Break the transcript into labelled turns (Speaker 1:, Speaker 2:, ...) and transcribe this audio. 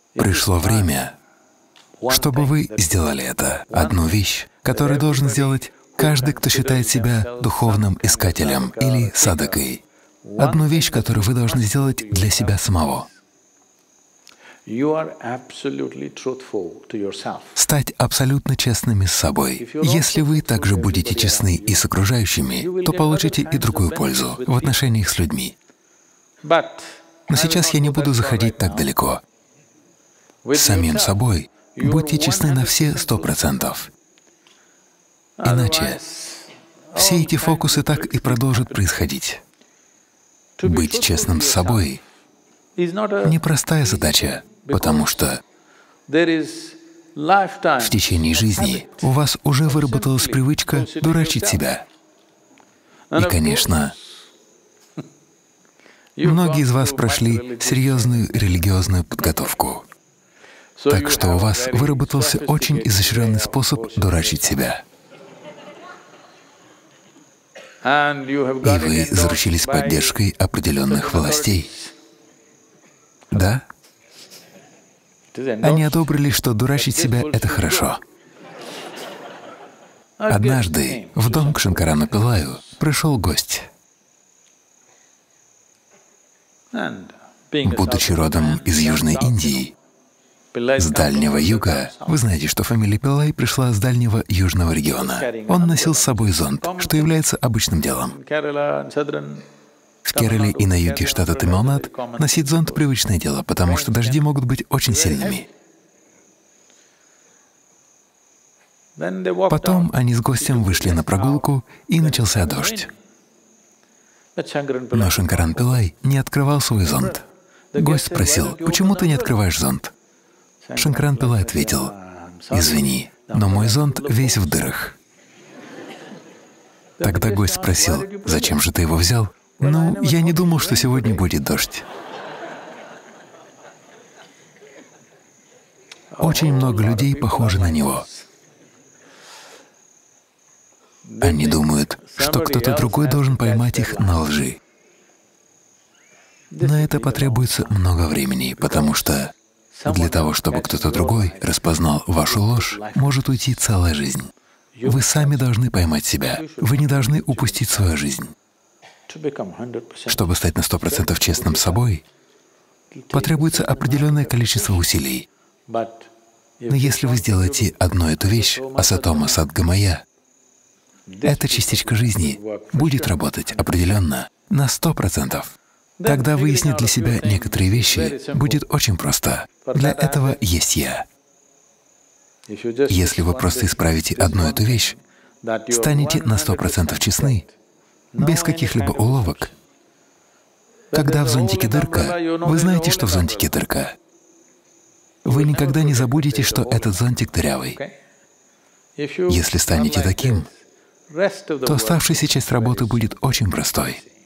Speaker 1: Пришло время, чтобы вы сделали это. Одну вещь, которую должен сделать каждый, кто считает себя духовным искателем или садхакой. Одну вещь, которую вы должны сделать для себя самого. Стать абсолютно честными с собой. Если вы также будете честны и с окружающими, то получите и другую пользу в отношениях с людьми. Но сейчас я не буду заходить так далеко. С самим собой будьте честны на все 100%. Иначе все эти фокусы так и продолжат происходить. Быть честным с собой — непростая задача, потому что в течение жизни у вас уже выработалась привычка дурачить себя. И, конечно, многие из вас прошли серьезную религиозную подготовку, так что у вас выработался очень изощренный способ дурачить себя. И вы заручились поддержкой определенных властей. Да? Они одобрили, что дурачить себя — это хорошо. Однажды в дом к Шанкарану Пиллаю пришел гость. Будучи родом из Южной Индии, с Дальнего Юга, вы знаете, что фамилия Пиллай пришла с Дальнего Южного региона. Он носил с собой зонт, что является обычным делом. В Керале и на юге штата Тамилнад носить зонт — привычное дело, потому что дожди могут быть очень сильными. Потом они с гостем вышли на прогулку, и начался дождь. Но Шанкаран Пиллай не открывал свой зонт. Гость спросил: «Почему ты не открываешь зонт?» Шанкаран Пиллай ответил: «Извини, но мой зонт весь в дырах». Тогда гость спросил: «Зачем же ты его взял?» «Ну, я не думал, что сегодня будет дождь». Очень много людей похожи на него. Они думают, что кто-то другой должен поймать их на лжи. На это потребуется много времени, потому что для того, чтобы кто-то другой распознал вашу ложь, может уйти целая жизнь. Вы сами должны поймать себя, вы не должны упустить свою жизнь. Чтобы стать на 100% честным с собой, потребуется определенное количество усилий. Но если вы сделаете одну эту вещь, асатома садгамая, эта частичка жизни будет работать определенно на 100%. Тогда выяснить для себя некоторые вещи будет очень просто. Для этого есть я. Если вы просто исправите одну эту вещь, станете на 100% честны, без каких-либо уловок. Когда в зонтике дырка, вы знаете, что в зонтике дырка. Вы никогда не забудете, что этот зонтик дырявый. Если станете таким, то оставшаяся часть работы будет очень простой.